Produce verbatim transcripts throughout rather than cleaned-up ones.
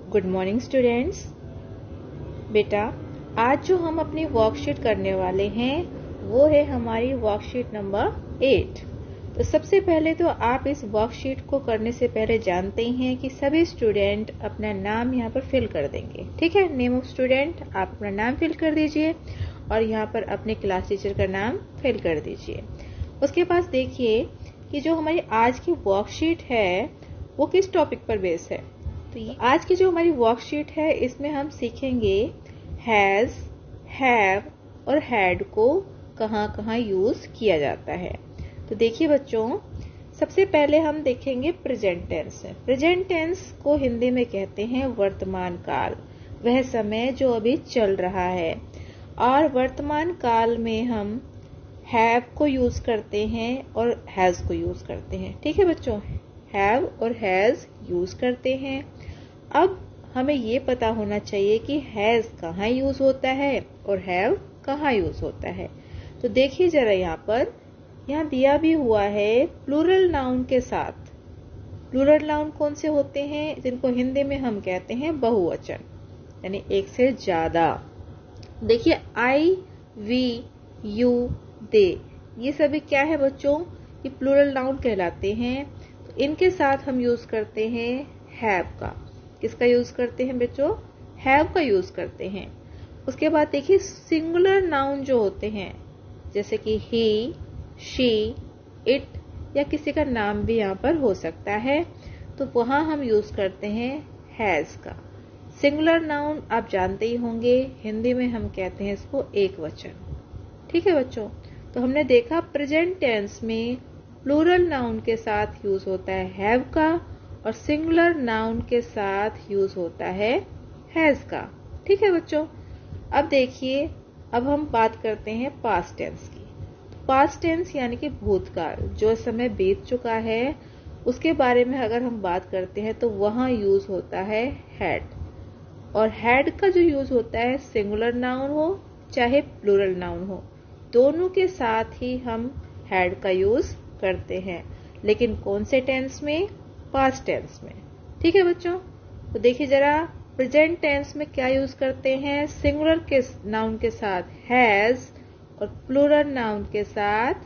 Good morning students. बेटा, आज जो हम अपनी वर्कशीट करने वाले हैं वो है हमारी वर्कशीट नंबर एट। तो सबसे पहले तो आप इस वर्कशीट को करने से पहले जानते ही हैं कि सभी स्टूडेंट अपना नाम यहाँ पर फिल कर देंगे। ठीक है, नेम ऑफ स्टूडेंट आप अपना नाम फिल कर दीजिए और यहाँ पर अपने क्लास टीचर का नाम फिल कर दीजिए। उसके पास देखिए कि जो हमारी आज की वर्कशीट है वो किस टॉपिक पर बेस है। तो ये आज की जो हमारी वर्कशीट है इसमें हम सीखेंगे हैज, हैव और हैड को कहाँ कहाँ यूज किया जाता है। तो देखिए बच्चों, सबसे पहले हम देखेंगे प्रेजेंट टेंस। प्रेजेंट टेंस को हिंदी में कहते हैं वर्तमान काल, वह समय जो अभी चल रहा है। और वर्तमान काल में हम हैव को यूज करते हैं और हैज को यूज करते हैं। ठीक है बच्चों, हैव और हैज यूज करते हैं। अब हमें ये पता होना चाहिए कि हैज कहाँ यूज होता है और हैव कहाँ यूज होता है। तो देखिए जरा, यहाँ पर यहाँ दिया भी हुआ है प्लूरल नाउन के साथ। प्लूरल नाउन कौन से होते हैं? जिनको हिंदी में हम कहते हैं बहुवचन, यानी एक से ज्यादा। देखिए आई, वी, यू, दे, ये सभी क्या है बच्चों? ये प्लूरल नाउन कहलाते हैं। तो इनके साथ हम यूज करते हैं हैव का। किसका यूज करते हैं बच्चों? हैव का यूज करते हैं। उसके बाद देखिए सिंगुलर नाउन जो होते हैं, जैसे कि ही, शी, इट या किसी का नाम भी यहाँ पर हो सकता है, तो वहां हम यूज करते हैं हैज का। सिंगुलर नाउन आप जानते ही होंगे, हिंदी में हम कहते हैं इसको एक वचन। ठीक है बच्चों, तो हमने देखा प्रेजेंट टेंस में प्लूरल नाउन के साथ यूज होता है हैव का और सिंगुलर नाउन के साथ यूज होता है हैज का। ठीक है बच्चों, अब देखिए, अब हम बात करते हैं पास्ट टेंस की। पास्ट टेंस यानी कि भूतकाल, जो समय बीत चुका है उसके बारे में अगर हम बात करते हैं तो वहां यूज होता है हैड। और हैड का जो यूज होता है, सिंगुलर नाउन हो चाहे प्लूरल नाउन हो, दोनों के साथ ही हम हैड का यूज करते हैं। लेकिन कौन से टेंस में? पास्ट टेंस में। ठीक है बच्चों, तो देखिए जरा, प्रेजेंट टेंस में क्या यूज करते हैं? सिंगुलर के नाउन के साथ हैज और प्लूरल नाउन के साथ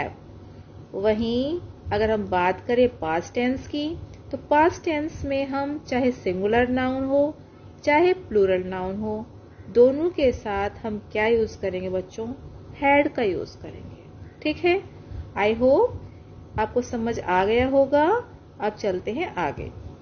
हैव। वहीं अगर हम बात करें पास्ट टेंस की, तो पास्ट टेंस में हम चाहे सिंगुलर नाउन हो चाहे प्लूरल नाउन हो, दोनों के साथ हम क्या यूज करेंगे बच्चों? हैड का यूज करेंगे। ठीक है, आई होप आपको समझ आ गया होगा। अब चलते हैं आगे।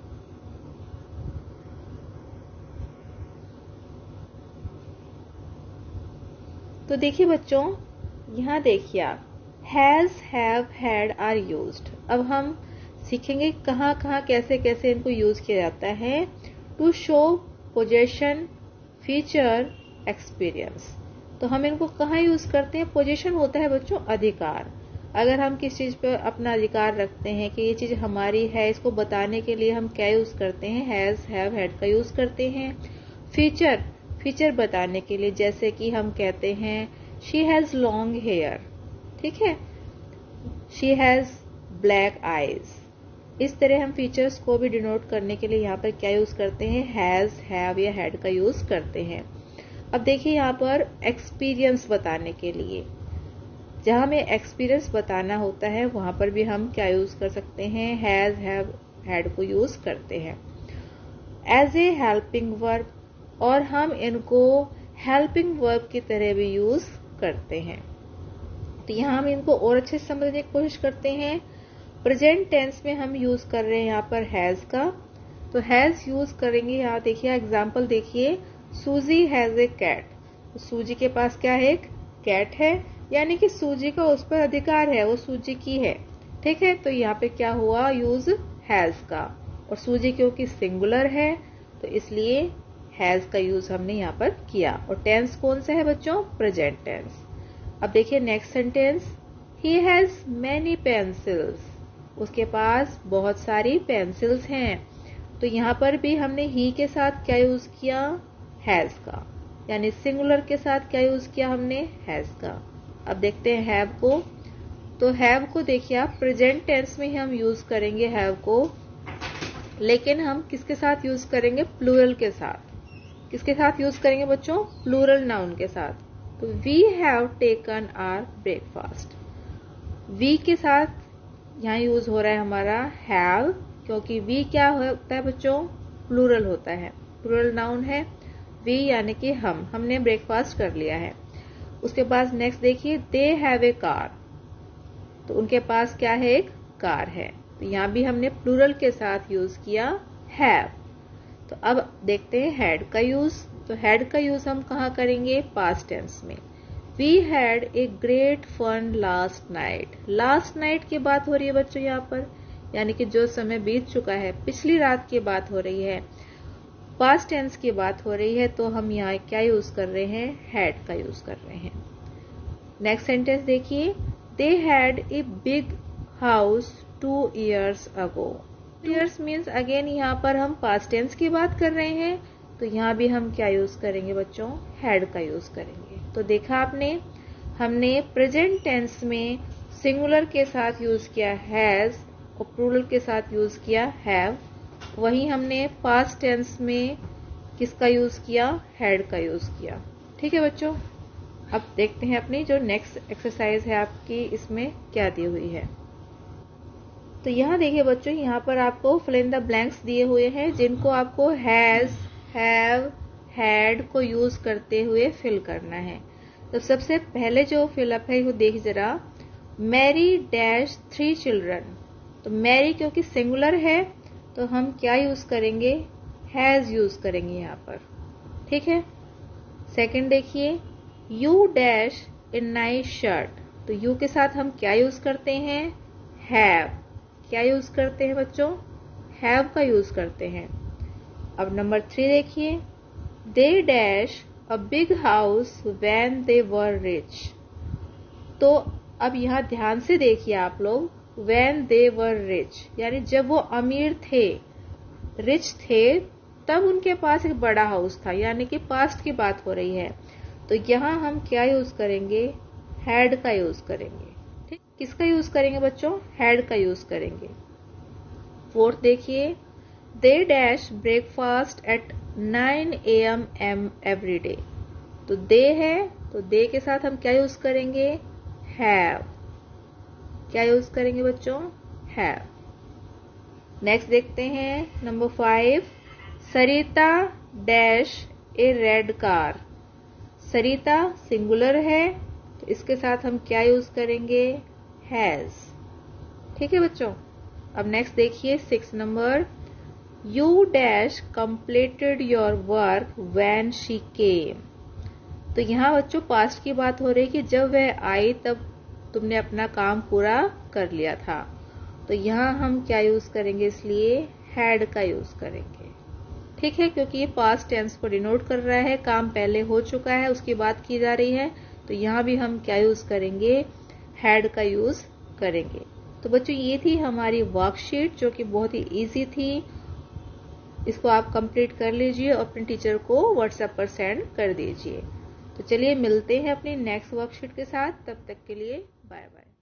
तो देखिए बच्चों, यहाँ देखिए आप, has, have, had are used. अब हम सीखेंगे कहाँ कहाँ कैसे कैसे इनको यूज किया जाता है। To show possession, feature, experience. तो हम इनको कहाँ यूज करते हैं? पोजीशन होता है बच्चों अधिकार। अगर हम किस चीज पे अपना अधिकार रखते हैं कि ये चीज हमारी है, इसको बताने के लिए हम क्या यूज करते हैं? हैज, हैव, हैड का यूज करते हैं। फीचर, फीचर बताने के लिए, जैसे कि हम कहते हैं शी हैज लॉन्ग हेयर। ठीक है, शी हैज ब्लैक आईज। इस तरह हम फीचर्स को भी डिनोट करने के लिए यहाँ पर क्या यूज करते हैं? हैज, हैव या हैड का यूज करते हैं। अब देखिए यहाँ पर एक्सपीरियंस बताने के लिए, जहां हमें एक्सपीरियंस बताना होता है वहां पर भी हम क्या यूज कर सकते हैं? हैज, हैव, हैड को यूज करते हैं। एज ए हेल्पिंग वर्ब, और हम इनको हेल्पिंग वर्ब की तरह भी यूज करते हैं। तो यहाँ हम इनको और अच्छे से समझने की कोशिश करते हैं। प्रेजेंट टेंस में हम यूज कर रहे हैं यहाँ पर हैज का, तो हैज यूज करेंगे। यहाँ देखिए एग्जाम्पल देखिए, सूजी हैज ए कैट। तो सूजी के पास क्या है? एक कैट है, यानी कि सूजी का उस पर अधिकार है, वो सूजी की है। ठीक है, तो यहाँ पे क्या हुआ? यूज हैज का। और सूजी क्योंकि सिंगुलर है तो इसलिए हैज का यूज हमने यहाँ पर किया। और टेंस कौन सा है बच्चों? Present tense. अब देखिए next sentence, he has many pencils. उसके पास बहुत सारी पेंसिल्स हैं। तो यहाँ पर भी हमने ही के साथ क्या यूज किया? हैज का, यानी सिंगुलर के साथ क्या यूज किया हमने? हैज का। अब देखते हैं हैव को। तो हैव को देखिए आप, प्रेजेंट टेंस में ही हम यूज करेंगे हैव को। लेकिन हम किसके साथ यूज करेंगे? प्लूरल के साथ। किसके साथ यूज करेंगे बच्चों? प्लूरल नाउन के साथ। तो we have taken our breakfast. We के साथ यहाँ यूज हो रहा है हमारा हैव, क्योंकि वी क्या होता है बच्चों? प्लूरल होता है, प्लूरल नाउन है। वी यानी कि हम, हमने ब्रेकफास्ट कर लिया है। उसके बाद नेक्स्ट देखिए, दे हैव ए कार। तो उनके पास क्या है? एक कार है। तो यहाँ भी हमने प्लूरल के साथ यूज किया हैव। तो अब देखते हैं हैड का यूज। तो हैड का यूज हम कहाँ करेंगे? पास्ट टेंस में। We had a great fun last night. Last night की बात हो रही है बच्चों यहाँ पर, यानी कि जो समय बीत चुका है, पिछली रात की बात हो रही है, पास्ट टेंस की बात हो रही है। तो हम यहाँ क्या यूज कर रहे हैं? हैड का यूज कर रहे हैं। नेक्स्ट सेंटेंस देखिए, they had a big house two years ago. Two years means again यहाँ पर हम पास्ट टेंस की बात कर रहे हैं। तो यहाँ भी हम क्या यूज करेंगे बच्चों? हैड का यूज करेंगे। तो देखा आपने, हमने प्रेजेंट टेंस में सिंगुलर के साथ यूज किया हैज और प्लूरल के साथ यूज किया हैव। वहीं हमने पास्ट टेंस में किसका यूज किया? हैड का यूज किया। ठीक है बच्चों, अब देखते हैं अपनी जो नेक्स्ट एक्सरसाइज है आपकी, इसमें क्या दी हुई है। तो यहाँ देखिए बच्चों, यहाँ पर आपको फिल इन द ब्लैंक्स दिए हुए हैं, जिनको आपको हैज, हैव, हैड को यूज करते हुए फिल करना है। तो सबसे पहले जो फिलअप है वो देख जरा, मैरी डैश थ्री चिल्ड्रन। तो मैरी क्योंकि सिंगुलर है तो हम क्या यूज करेंगे? हैज यूज करेंगे यहाँ पर। ठीक है। सेकंड देखिए, you dash a nice shirt. तो यू के साथ हम क्या यूज करते हैं? हैव। क्या यूज करते हैं बच्चों? हैव का यूज करते हैं। अब नंबर थ्री देखिए, they dash a big house when they were rich. तो अब यहाँ ध्यान से देखिए आप लोग, व्हेन दे वर रिच यानी जब वो अमीर थे, रिच थे, तब उनके पास एक बड़ा हाउस था, यानी कि पास्ट की बात हो रही है। तो यहाँ हम क्या यूज करेंगे? हैड का यूज करेंगे। ठीक, किसका यूज करेंगे बच्चों? हैड का यूज करेंगे। फोर्थ देखिए, they dash breakfast at nine A M M every day. तो दे है, तो दे के साथ हम क्या यूज करेंगे? हैव। क्या यूज करेंगे बच्चों? हैव। नेक्स्ट देखते हैं number five, Sarita dash a red car. Sarita singular है, तो इसके साथ हम क्या यूज करेंगे? हैज। ठीक है बच्चों। अब नेक्स्ट देखिए six number, you dash completed your work when she came. तो यहाँ बच्चों पास्ट की बात हो रही है कि जब वह आई तब तुमने अपना काम पूरा कर लिया था। तो यहाँ हम क्या यूज करेंगे? इसलिए हैड का यूज करेंगे। ठीक है, क्योंकि ये पास्ट टेंस को डिनोट कर रहा है, काम पहले हो चुका है, उसकी बात की जा रही है। तो यहाँ भी हम क्या यूज करेंगे? हैड का यूज करेंगे। तो बच्चों ये थी हमारी वर्कशीट, जो कि बहुत ही इजी थी। इसको आप कंप्लीट कर लीजिए और अपने टीचर को व्हाट्सएप पर सेंड कर दीजिए। तो चलिए मिलते हैं अपनी नेक्स्ट वर्कशीट के साथ, तब तक के लिए बाय बाय।